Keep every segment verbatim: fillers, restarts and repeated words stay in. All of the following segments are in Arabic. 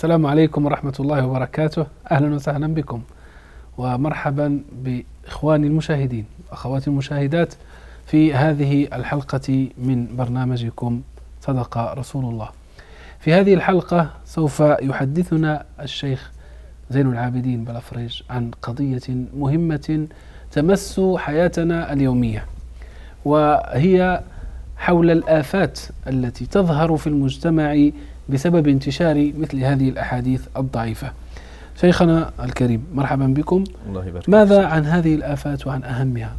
السلام عليكم ورحمة الله وبركاته. أهلا وسهلا بكم ومرحبا بإخواني المشاهدين وأخواتي المشاهدات في هذه الحلقة من برنامجكم صدق رسول الله. في هذه الحلقة سوف يحدثنا الشيخ زين العابدين بلافريج عن قضية مهمة تمس حياتنا اليومية، وهي حول الآفات التي تظهر في المجتمع بسبب انتشار مثل هذه الأحاديث الضعيفة. شيخنا الكريم مرحبا بكم. الله يبارك. ماذا عن هذه الآفات وعن أهمها؟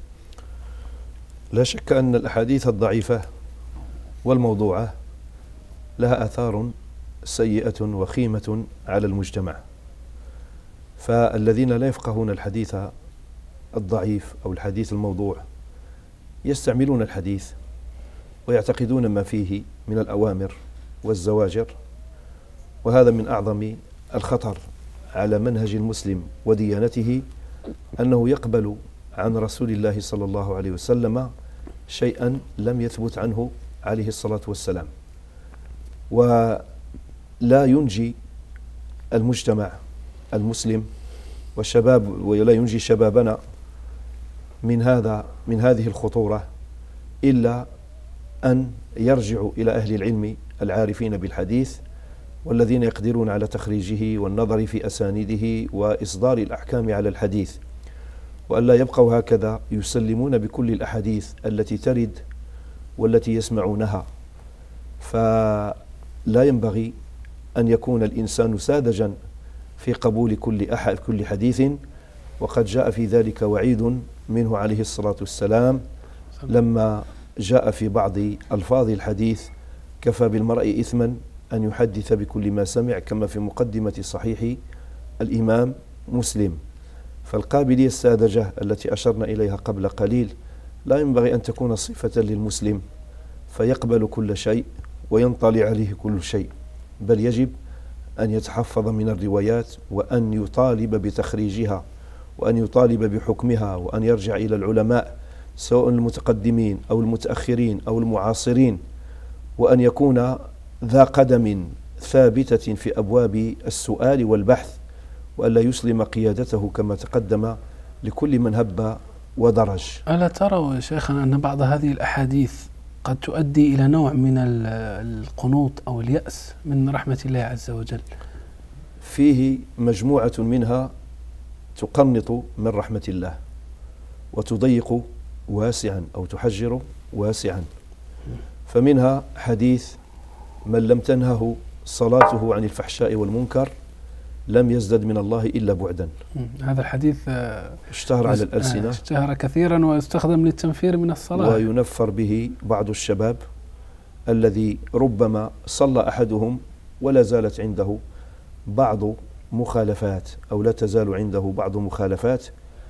لا شك أن الأحاديث الضعيفة والموضوعة لها آثار سيئة وخيمة على المجتمع، فالذين لا يفقهون الحديث الضعيف أو الحديث الموضوع يستعملون الحديث ويعتقدون ما فيه من الأوامر والزواجر، وهذا من أعظم الخطر على منهج المسلم وديانته، أنه يقبل عن رسول الله صلى الله عليه وسلم شيئا لم يثبت عنه عليه الصلاة والسلام، ولا ينجي المجتمع المسلم والشباب ولا ينجي شبابنا من هذا من هذه الخطورة إلا أن يرجعوا إلى أهل العلم العارفين بالحديث والذين يقدرون على تخريجه والنظر في أسانيده وإصدار الأحكام على الحديث، وألا يبقوا هكذا يسلمون بكل الأحاديث التي ترد والتي يسمعونها. فلا ينبغي أن يكون الإنسان ساذجا في قبول كل أحد كل حديث، وقد جاء في ذلك وعيد منه عليه الصلاة والسلام لما جاء في بعض ألفاظ الحديث: كفى بالمرء إثما أن يحدث بكل ما سمع، كما في مقدمة صحيح الإمام مسلم. فالقابلية الساذجة التي أشرنا إليها قبل قليل لا ينبغي أن تكون صفة للمسلم فيقبل كل شيء وينطلي عليه كل شيء، بل يجب أن يتحفظ من الروايات وأن يطالب بتخريجها وأن يطالب بحكمها وأن يرجع إلى العلماء سواء المتقدمين أو المتأخرين أو المعاصرين، وأن يكون ذا قدم ثابتة في أبواب السؤال والبحث، وألا يسلم قيادته كما تقدم لكل من هب ودرج. ألا تروا يا شيخنا أن بعض هذه الأحاديث قد تؤدي إلى نوع من القنوط أو اليأس من رحمة الله عز وجل؟ فيه مجموعة منها تقنط من رحمة الله وتضيق واسعا أو تحجر واسعا، فمنها حديث: من لم تنهه صلاته عن الفحشاء والمنكر لم يزدد من الله إلا بعدا. هذا الحديث اشتهر على الألسنة، اشتهر كثيرا ويستخدم للتنفير من الصلاة، وينفر به بعض الشباب الذي ربما صلى أحدهم ولا زالت عنده بعض مخالفات أو لا تزال عنده بعض مخالفات.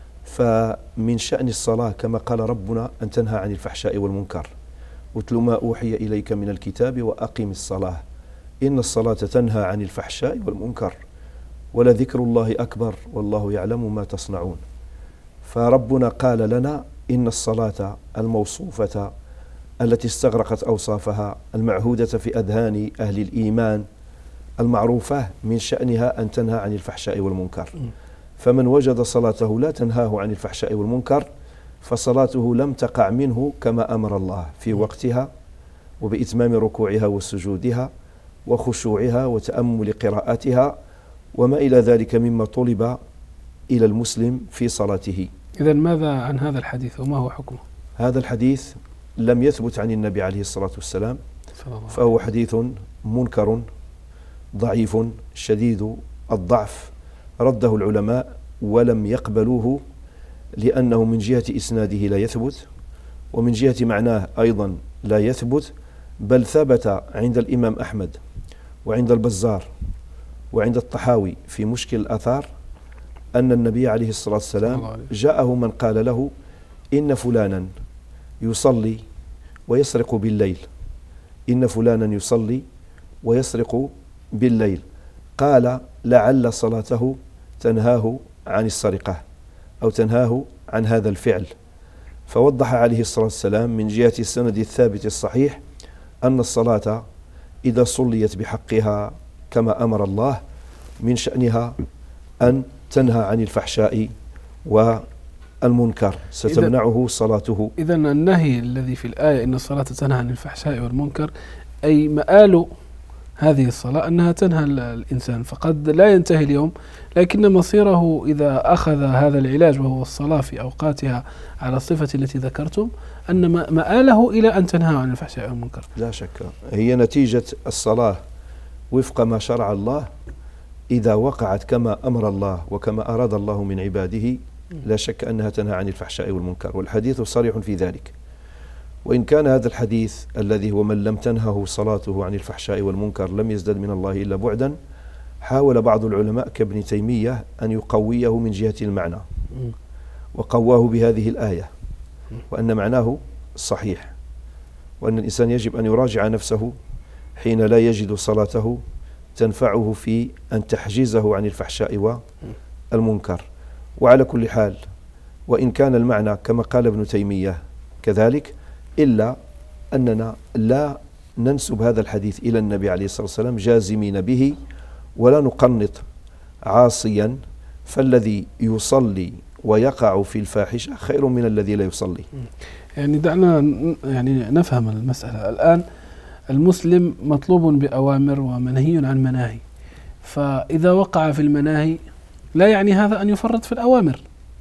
فمن شأن الصلاة كما قال ربنا أن تنهى عن الفحشاء والمنكر: اتل ما أوحي إليك من الكتاب وأقم الصلاة إن الصلاة تنهى عن الفحشاء والمنكر ولذكر الله أكبر والله يعلم ما تصنعون. فربنا قال لنا إن الصلاة الموصوفة التي استغرقت أوصافها المعهودة في أذهان أهل الإيمان المعروفة من شأنها أن تنهى عن الفحشاء والمنكر، فمن وجد صلاته لا تنهاه عن الفحشاء والمنكر فصلاته لم تقع منه كما أمر الله في وقتها وبإتمام ركوعها وسجودها وخشوعها وتأمل قراءتها وما إلى ذلك مما طلب إلى المسلم في صلاته. إذن ماذا عن هذا الحديث وما هو حكمه؟ هذا الحديث لم يثبت عن النبي عليه الصلاة والسلام، فهو حديث منكر ضعيف شديد الضعف، رده العلماء ولم يقبلوه لأنه من جهة إسناده لا يثبت، ومن جهة معناه أيضا لا يثبت، بل ثبت عند الإمام أحمد وعند البزار وعند الطحاوي في مشكل الآثار أن النبي عليه الصلاة والسلام جاءه من قال له: إن فلانا يصلي ويسرق بالليل، إن فلانا يصلي ويسرق بالليل، قال: لعل صلاته تنهاه عن السرقة أو تنهاه عن هذا الفعل. فوضح عليه الصلاة والسلام من جهة السند الثابت الصحيح أن الصلاة إذا صليت بحقها كما أمر الله من شأنها أن تنهى عن الفحشاء والمنكر ستمنعه صلاته. إذن النهي الذي في الآية إن الصلاة تنهى عن الفحشاء والمنكر أي مآل هذه الصلاة أنها تنهى الإنسان، فقد لا ينتهي اليوم، لكن مصيره إذا أخذ هذا العلاج وهو الصلاة في أوقاتها على الصفة التي ذكرتم أن مآله إلى أن تنهى عن الفحشاء والمنكر. لا شك هي نتيجة الصلاة وفق ما شرع الله، إذا وقعت كما أمر الله وكما أراد الله من عباده لا شك أنها تنهى عن الفحشاء والمنكر، والحديث صريح في ذلك. وإن كان هذا الحديث الذي هو من لم تنهه صلاته عن الفحشاء والمنكر لم يزدد من الله إلا بعدا، حاول بعض العلماء كابن تيمية أن يقويه من جهة المعنى، وقواه بهذه الآية، وأن معناه صحيح، وأن الإنسان يجب أن يراجع نفسه حين لا يجد صلاته تنفعه في أن تحجزه عن الفحشاء والمنكر. وعلى كل حال، وإن كان المعنى كما قال ابن تيمية كذلك، إلا أننا لا ننسب هذا الحديث إلى النبي عليه الصلاة والسلام جازمين به، ولا نقنط عاصيا، فالذي يصلي ويقع في الفاحشة خير من الذي لا يصلي. يعني دعنا يعني نفهم المسألة الآن. المسلم مطلوب بأوامر ومنهي عن مناهي، فإذا وقع في المناهي لا يعني هذا أن يفرط في الأوامر.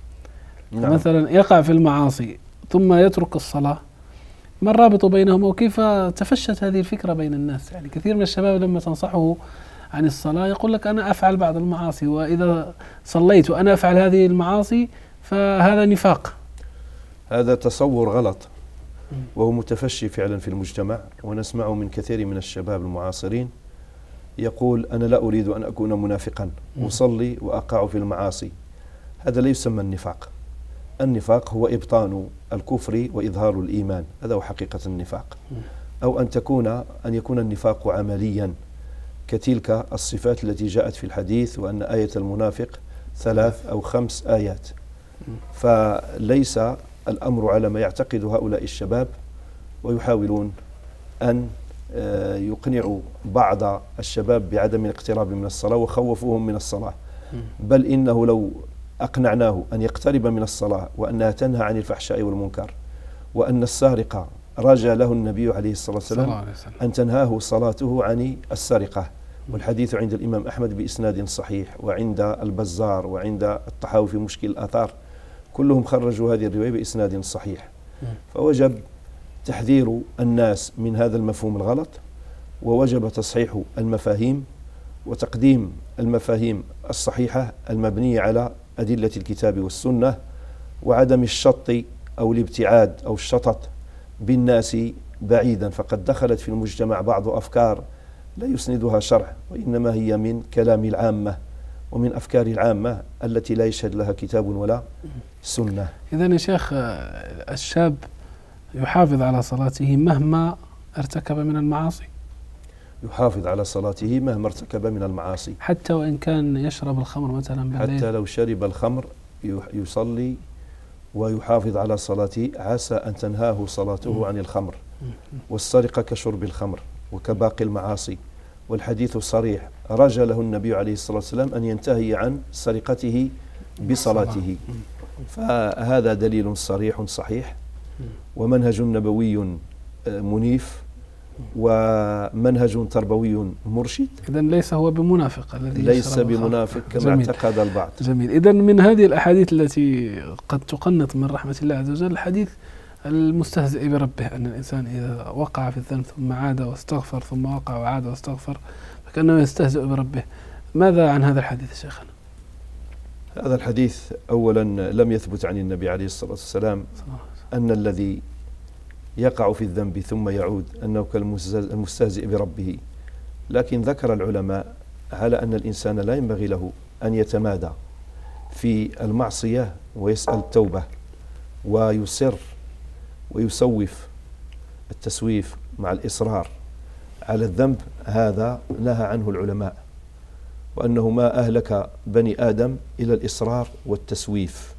نعم. مثلا يقع في المعاصي ثم يترك الصلاة، ما الرابط بينهما وكيف تفشت هذه الفكرة بين الناس؟ يعني كثير من الشباب لما تنصحه عن الصلاة يقول لك أنا أفعل بعض المعاصي، وإذا صليت وأنا أفعل هذه المعاصي فهذا نفاق. هذا تصور غلط وهو متفشي فعلا في المجتمع، ونسمعه من كثير من الشباب المعاصرين يقول أنا لا أريد أن أكون منافقا، أصلي وأقع في المعاصي. هذا لا يسمى النفاق. النفاق هو إبطان الكفر وإظهار الإيمان، هذا هو حقيقة النفاق. أو أن تكون أن يكون النفاق عمليا كتلك الصفات التي جاءت في الحديث، وأن آية المنافق ثلاث أو خمس آيات. فليس الأمر على ما يعتقد هؤلاء الشباب، ويحاولون أن يقنعوا بعض الشباب بعدم الاقتراب من الصلاة وخوفوهم من الصلاة. بل إنه لو أقنعناه أن يقترب من الصلاة وأنها تنهى عن الفحشاء والمنكر، وأن السارق رجى له النبي عليه الصلاة والسلام أن تنهاه صلاته عن السرقة، والحديث عند الإمام أحمد بإسناد صحيح، وعند البزار، وعند الطحاوي في مشكل الآثار، كلهم خرجوا هذه الرواية بإسناد صحيح. فوجب تحذير الناس من هذا المفهوم الغلط، ووجب تصحيح المفاهيم وتقديم المفاهيم الصحيحة المبنية على أدلة الكتاب والسنة، وعدم الشط أو الابتعاد أو الشطط بالناس بعيدا. فقد دخلت في المجتمع بعض أفكار لا يسندها شرع، وإنما هي من كلام العامة ومن أفكار العامة التي لا يشهد لها كتاب ولا سنة. إذن يا شيخ الشاب يحافظ على صلاته مهما ارتكب من المعاصي؟ يحافظ على صلاته مهما ارتكب من المعاصي، حتى وإن كان يشرب الخمر مثلا بالليل؟ حتى لو شرب الخمر يصلي ويحافظ على صلاته، عسى أن تنهاه صلاته عن الخمر. والسرقة كشرب الخمر وكباقي المعاصي، والحديث صريح، رجى له النبي عليه الصلاة والسلام أن ينتهي عن سرقته بصلاته. فهذا دليل صريح صحيح، ومنهج نبوي منيف، ومنهج تربوي مرشد. إذن ليس هو بمنافق الذي ليس بمنافق كما اعتقد البعض. جميل. إذن من هذه الأحاديث التي قد تقنط من رحمة الله عز وجل الحديث المستهزئ بربه، أن الإنسان إذا وقع في الذنب ثم عاد واستغفر ثم وقع وعاد واستغفر فكأنه يستهزئ بربه. ماذا عن هذا الحديث شيخنا؟ هذا الحديث أولا لم يثبت عن النبي عليه الصلاة والسلام أن الذي يقع في الذنب ثم يعود أنه كالمستهزئ بربه، لكن ذكر العلماء على أن الإنسان لا ينبغي له أن يتمادى في المعصية ويسأل التوبة ويصر ويسوف. التسويف مع الإصرار على الذنب هذا نهى عنه العلماء، وأنه ما أهلك بني آدم إلى الإصرار والتسويف.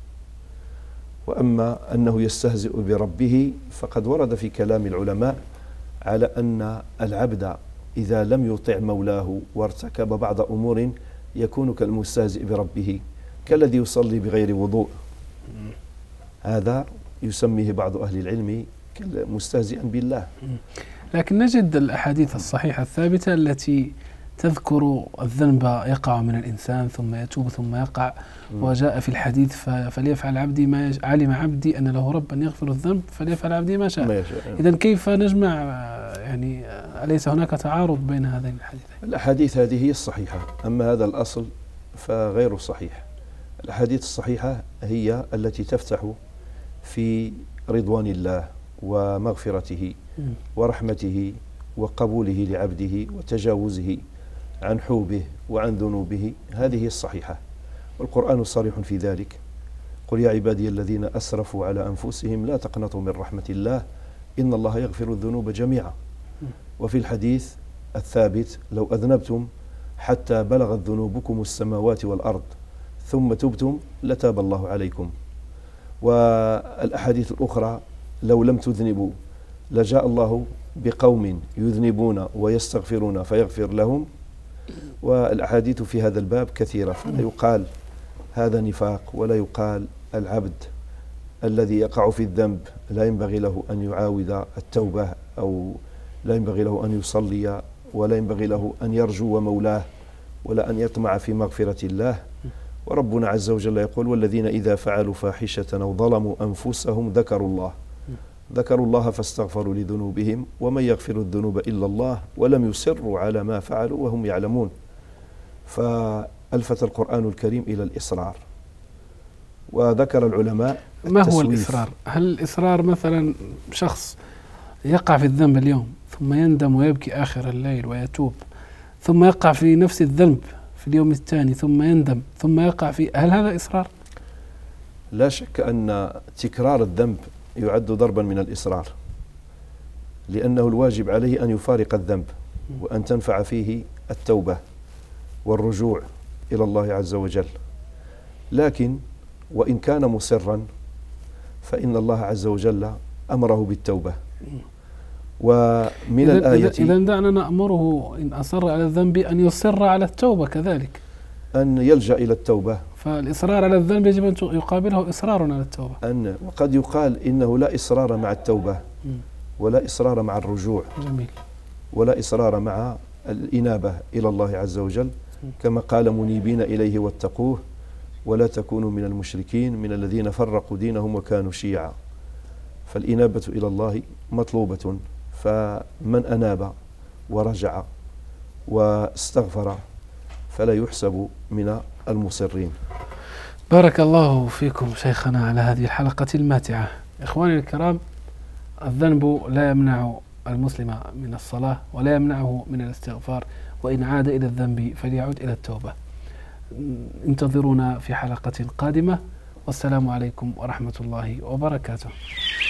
وأما أنه يستهزئ بربه فقد ورد في كلام العلماء على أن العبد إذا لم يطع مولاه وارتكب بعض أمور يكون كالمستهزئ بربه، كالذي يصلي بغير وضوء، هذا يسميه بعض أهل العلم مستهزئا بالله. لكن نجد الأحاديث الصحيحة الثابتة التي تذكر الذنب يقع من الإنسان ثم يتوب ثم يقع، وجاء في الحديث فليفعل عبدي ما يش... علم عبدي أن له ربا يغفر الذنب فليفعل عبدي ما شاء. إذن كيف نجمع، يعني أليس هناك تعارض بين هذين الحديثين؟ الأحاديث هذه هي الصحيحة، أما هذا الأصل فغير صحيح. الأحاديث الصحيحة هي التي تفتح في رضوان الله ومغفرته ورحمته وقبوله لعبده وتجاوزه عن حوبه وعن ذنوبه، هذه الصحيحة، والقرآن صريح في ذلك. قل يا عبادي الذين أسرفوا على أنفسهم لا تقنطوا من رحمة الله إن الله يغفر الذنوب جميعا. وفي الحديث الثابت لو أذنبتم حتى بلغت ذنوبكم السماوات والأرض ثم تبتم لتاب الله عليكم. والأحاديث الأخرى لو لم تذنبوا لجاء الله بقوم يذنبون ويستغفرون فيغفر لهم. والأحاديث في هذا الباب كثيرة، فلا يقال هذا نفاق ولا يقال العبد الذي يقع في الذنب لا ينبغي له أن يعاود التوبة، أو لا ينبغي له أن يصلي، ولا ينبغي له أن يرجو مولاه، ولا أن يطمع في مغفرة الله. وربنا عز وجل يقول والذين إذا فعلوا فاحشة أو ظلموا أنفسهم ذكروا الله ذكروا الله فاستغفروا لذنوبهم ومن يغفر الذنوب إلا الله ولم يصروا على ما فعلوا وهم يعلمون. فألفت القرآن الكريم إلى الإصرار، وذكر العلماء ما هو الإصرار؟ هل الإصرار مثلا شخص يقع في الذنب اليوم ثم يندم ويبكي آخر الليل ويتوب، ثم يقع في نفس الذنب في اليوم الثاني ثم يندم ثم يقع في، هل هذا إصرار؟ لا شك أن تكرار الذنب يعد ضربا من الإصرار، لأنه الواجب عليه أن يفارق الذنب وأن تنفع فيه التوبة والرجوع إلى الله عز وجل. لكن وإن كان مصرا فإن الله عز وجل أمره بالتوبة. ومن الآية إذا دعنا نأمره إن أصر على الذنب أن يصر على التوبة كذلك، أن يلجأ إلى التوبة. فالإصرار على الذنب يجب أن يقابله إصرار على التوبة. أن وقد يقال إنه لا إصرار مع التوبة ولا إصرار مع الرجوع، جميل، ولا إصرار مع الإنابة إلى الله عز وجل، كما قال منيبين إليه واتقوه ولا تكونوا من المشركين من الذين فرقوا دينهم وكانوا شيعا. فالإنابة إلى الله مطلوبة، فمن أناب ورجع واستغفر فلا يحسب من المصرين. بارك الله فيكم شيخنا على هذه الحلقة الماتعة. إخواني الكرام، الذنب لا يمنع المسلم من الصلاة ولا يمنعه من الاستغفار، وإن عاد إلى الذنب فليعود إلى التوبة. انتظرونا في حلقة قادمة، والسلام عليكم ورحمة الله وبركاته.